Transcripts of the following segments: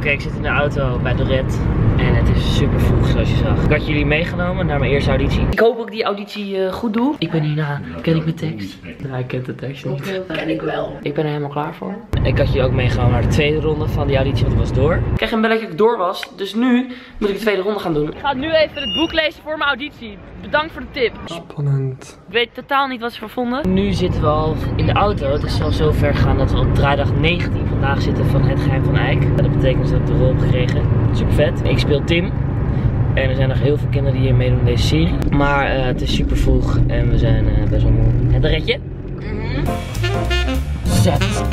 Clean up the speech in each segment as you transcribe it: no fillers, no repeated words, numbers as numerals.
Oké, ik zit in de auto bij de Red. En het is super vroeg zoals je zag. Ik had jullie meegenomen naar mijn eerste auditie. Ik hoop ook die auditie goed doe. Ik ben hierna. Ken ik mijn tekst? Nou, ik ken de tekst niet. Ken ik wel. Ik ben er helemaal klaar voor. Ik had jullie ook meegenomen naar de tweede ronde van die auditie, want ik was door. Ik kreeg een belletje dat ik door was. Dus nu moet ik de tweede ronde gaan doen. Ik ga nu even het boek lezen voor mijn auditie. Bedankt voor de tip. Spannend. Ik weet totaal niet wat ze vervonden. Nu zitten we al in de auto. Het is al zo ver gegaan dat we op draaidag 19 vandaag zitten van Het Geheim van Eik. Dat betekent dat ik de rol heb gekregen. Super vet. Ik speel Tim. En er zijn nog heel veel kinderen die hier meedoen in deze serie. Maar het is super vroeg en we zijn best wel moe. Het redje? Zet.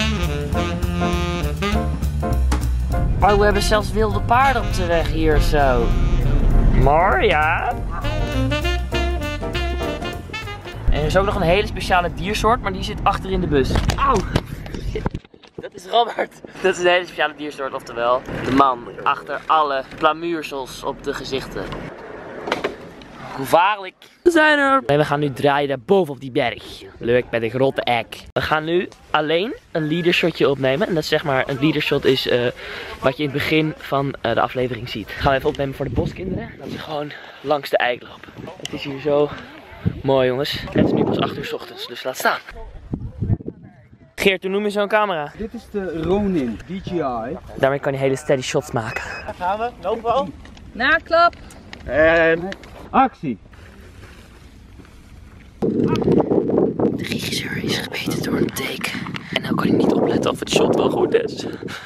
Oh, we hebben zelfs wilde paarden op de weg hier zo. Maar ja. En er is ook nog een hele speciale diersoort, maar die zit achter in de bus. Auw! Dat is Robert. Dat is een hele speciale diersoort, oftewel de man achter alle plamuursels op de gezichten. Gevaarlijk. We zijn er. En we gaan nu draaien daar boven op die berg. Leuk, bij de grote ek. We gaan nu alleen een leadershotje opnemen. En dat is zeg maar, een leadershot is wat je in het begin van de aflevering ziet. Gaan we even opnemen voor de boskinderen. Dat ze gewoon langs de eik lopen. Het is hier zo mooi, jongens. Het is nu pas 8 uur 's ochtends, dus laat staan. Geert, hoe noem je zo'n camera? Dit is de Ronin DJI. Daarmee kan je hele steady shots maken. Daar gaan we, lopen we al. Naklap. En actie. De regisseur is gebeten door een take. En nou kan hij niet opletten of het shot wel goed is.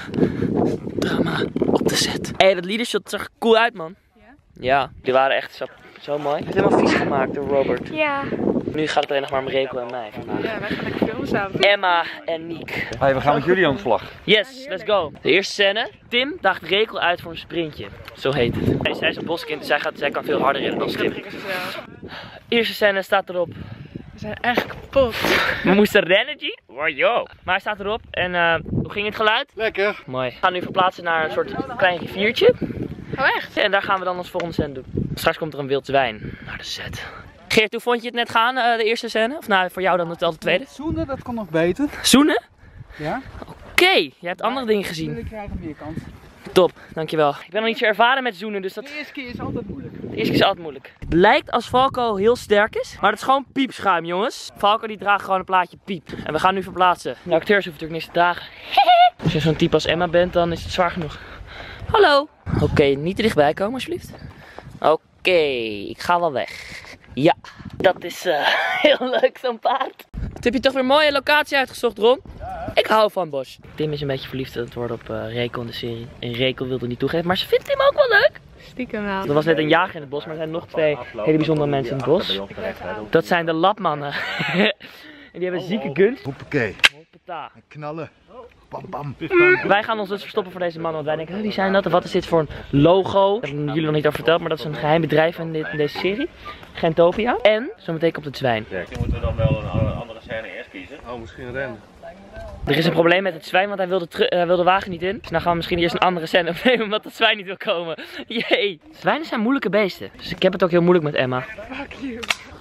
Drama op de set. Hé, dat leadershot zag er cool uit, man. Ja? Ja, die waren echt zo mooi. Het is helemaal vies gemaakt door Robert. Ja. Nu gaat het alleen nog maar om Reko en mij vandaag. Ja, wij gaan lekker filmen samen. Emma en Niek. Hey, we gaan met jullie aan de slag. Yes, let's go. De eerste scène. Tim daagt Reko uit voor een sprintje. Zo heet het. Zij is een boskind, dus zij kan veel harder rennen dan Tim. Eerste scène staat erop. We zijn echt kapot. We moesten rennen, G. Wow, yo. Maar hij staat erop. En hoe ging het geluid? Lekker. Mooi. We gaan nu verplaatsen naar een soort klein riviertje. Oh echt? En daar gaan we dan ons volgende scène doen. Straks komt er een wild zwijn naar de set. Geert, hoe vond je het net gaan, de eerste scène? Of nou, voor jou dan de tweede? Zoenen, dat kan nog beter. Zoenen? Ja. Oké, je hebt andere dingen gezien. Ik krijg meer kans. Top, dankjewel. Ik ben nog niet zo ervaren met zoenen, dus dat... De eerste keer is altijd moeilijk. De eerste keer is altijd moeilijk. Het lijkt als Falco heel sterk is, maar het is gewoon piepschuim, jongens. Falco die draagt gewoon een plaatje piep. En we gaan nu verplaatsen. De acteurs hoeven natuurlijk niks te dragen. Als je zo'n type als Emma bent, dan is het zwaar genoeg. Hallo. Oké, niet te dichtbij komen alsjeblieft. Oké, ik ga wel weg. Ja, dat is heel leuk zo'n paard. Wat heb je toch weer een mooie locatie uitgezocht, Ron? Ik hou van Bosch. Tim is een beetje verliefd aan het worden op Reko in de serie. En Reko wilde niet toegeven, maar ze vindt Tim ook wel leuk. Stiekem wel. Er was net een jager in het bos, maar er zijn nog twee hele bijzondere mensen in het bos. Dat zijn de labmannen. En die hebben zieke guns. Hoppakee. Hoppata. Knallen. Bam bam. Wij gaan ons dus verstoppen voor deze mannen, want wij denken, wie zijn dat? Of wat is dit voor een logo? Dat hebben jullie nog niet over verteld, maar dat is een geheim bedrijf in deze serie. Gentopia. En zometeen komt het zwijn. Misschien moeten we dan wel een andere scène eerst kiezen. Oh, misschien rennen. Er is een probleem met het zwijn, want hij wil de wagen niet in. Dus dan gaan we misschien eerst een andere scène opnemen, omdat het zwijn niet wil komen. Jee. Zwijnen zijn moeilijke beesten. Dus ik heb het ook heel moeilijk met Emma. Fuck you.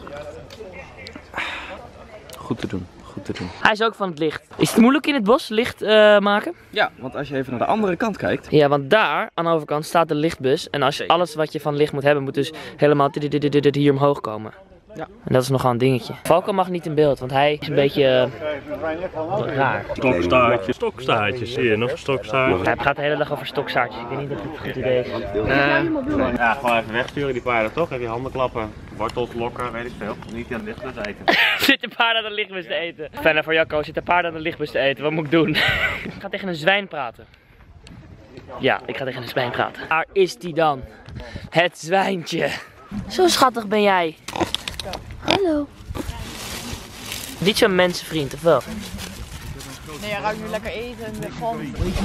Goed te doen. Goed te doen. Hij is ook van het licht. Is het moeilijk in het bos licht maken? Ja, want als je even naar de andere kant kijkt. Ja, want daar aan de overkant staat de lichtbus. En als je alles wat je van licht moet hebben, moet dus helemaal hier omhoog komen. Ja. En dat is nogal een dingetje. Falco mag niet in beeld, want hij is een beetje raar. Stokstaartjes, zie je nog? Stokstaartjes. Hij gaat de hele dag over stokstaartjes. Ik weet niet of het een goed idee is. Ja, gewoon even wegsturen die paarden toch? Even je handen klappen, wortels, lokken, weet ik veel. Niet aan de lichtbus eten. Zit een paard aan de lichtbus te eten? Fijne voor Jacco, zit een paard aan de lichtbus te eten. Wat moet ik doen? Ik ga tegen een zwijn praten. Ja, ik ga tegen een zwijn praten. Waar is die dan? Het zwijntje. Zo schattig ben jij. Hallo. Niet zo'n mensenvriend, of wel? Nee, jij ruikt nu lekker eten en weer gewoon.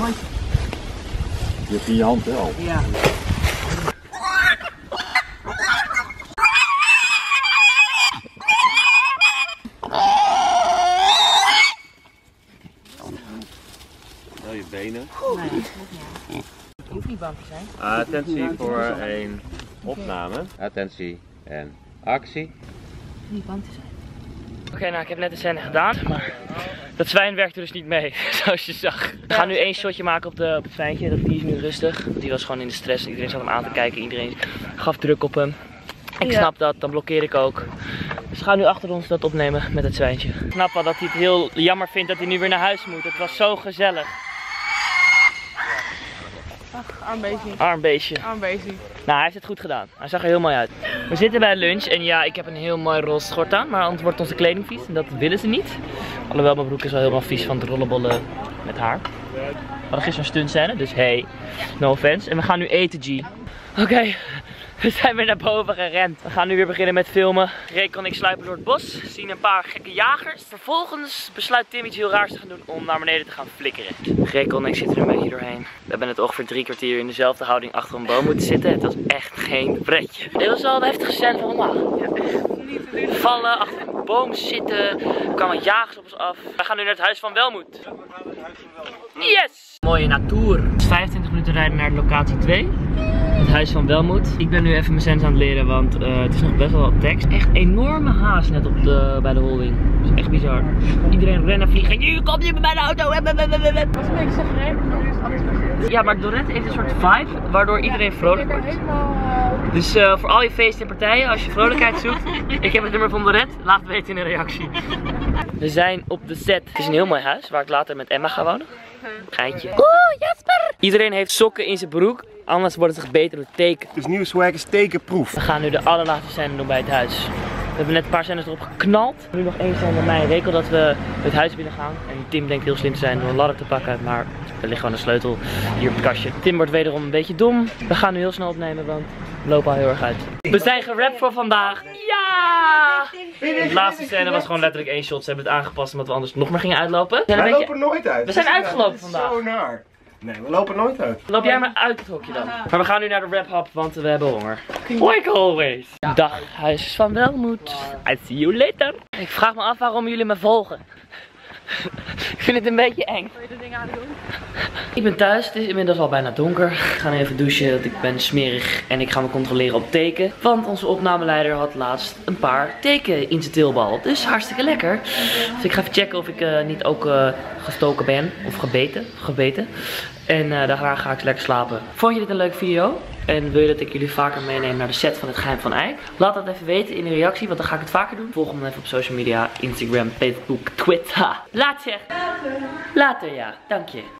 Je hebt in je hand wel. Ja. Wel je benen. Nee, je hoeft niet bang te zijn. Attentie voor een opname. Attentie en actie. Niet bang te zijn. Oké, nou ik heb net de scène gedaan, maar dat zwijn werkte dus niet mee, zoals je zag. We gaan nu één shotje maken op het zwijntje, die is nu rustig. Die was gewoon in de stress, iedereen zat hem aan te kijken, iedereen gaf druk op hem. Ik snap dat, dan blokkeer ik ook. Dus we gaan nu achter ons dat opnemen met het zwijntje. Ik snap wel dat hij het heel jammer vindt dat hij nu weer naar huis moet. Het was zo gezellig. Ach, arm beestje. Arm beestje. Arm beestje. Nou, hij heeft het goed gedaan. Hij zag er heel mooi uit. We zitten bij lunch en ja, ik heb een heel mooi roze schort aan, maar anders wordt onze kleding vies en dat willen ze niet. Alhoewel, mijn broek is wel helemaal vies van het rollenbollen met haar. We hadden gisteren een stuntscène, dus hey, no offense. En we gaan nu eten, G. Oké, we zijn weer naar boven gerend. We gaan nu weer beginnen met filmen. Reko en ik sluipen door het bos, zien een paar gekke jagers. Vervolgens besluit Tim iets heel raars te gaan doen om naar beneden te gaan flikkeren. Reko en ik zitten er een beetje doorheen. We hebben het ongeveer 3 kwartier in dezelfde houding achter een boom moeten zitten. Het was echt geen pretje. Dit was wel een heftige scène van vandaag. Ja, echt niet te doen. Vallen, achter een boom zitten, er kwamen jagers op ons af. We gaan nu naar het huis van Welmoed. Yes! Mooie natuur. Het is 25 minuten rijden naar locatie 2. Het huis van Welmoed. Ik ben nu even mijn sens aan het leren, want het is nog best wel wat tekst. Echt enorme haast net bij de holding. Dat is echt bizar. Iedereen rennen, vliegen. Nu kom je bij mijn auto. Dat is een beetje chagrijnig, maar nu is het alles begint. Ja, maar Dorette heeft een soort vibe waardoor iedereen vrolijk wordt. Dus voor al je feesten en partijen, als je vrolijkheid zoekt, ik heb het nummer van Dorette, laat het weten in een reactie. We zijn op de set. Het is een heel mooi huis waar ik later met Emma ga wonen. Geintje. Oeh, Jasper! Iedereen heeft sokken in zijn broek, anders wordt het gebeten door teken. Dus nieuwe swag is tekenproef. We gaan nu de allerlaatste scène doen bij het huis. We hebben net een paar scènes erop geknald. Nu nog één scène bij mij en Reko dat we het huis binnen gaan. En Tim denkt heel slim te zijn door een ladder te pakken, maar er ligt gewoon een sleutel hier op het kastje. Tim wordt wederom een beetje dom. We gaan nu heel snel opnemen, want we lopen al heel erg uit. We zijn gerapt voor vandaag. Ja! De laatste scène was gewoon letterlijk 1 shot. Ze hebben het aangepast omdat we anders nog meer gingen uitlopen. Wij lopen nooit uit. We zijn uitgelopen vandaag. Zo naar. Nee, we lopen nooit uit. Loop jij maar uit het hokje dan. Maar we gaan nu naar de wrap hub, want we hebben honger. Like always. Dag, huis van Welmoed. I see you later. Ik vraag me af waarom jullie me volgen. Ik vind het een beetje eng. Wil je de dingen aan doen? Ik ben thuis, het is inmiddels al bijna donker. Ik ga nu even douchen, want ik ben smerig en ik ga me controleren op teken. Want onze opnameleider had laatst een paar teken in zijn teelbal. Dus hartstikke lekker. Dus ik ga even checken of ik niet ook gestoken ben of gebeten. En daarna ga ik lekker slapen. Vond je dit een leuke video? En wil je dat ik jullie vaker meeneem naar de set van het Geheim van Eik? Laat dat even weten in de reactie, want dan ga ik het vaker doen. Volg me dan even op social media, Instagram, Facebook, Twitter. Later, ja. Dank je.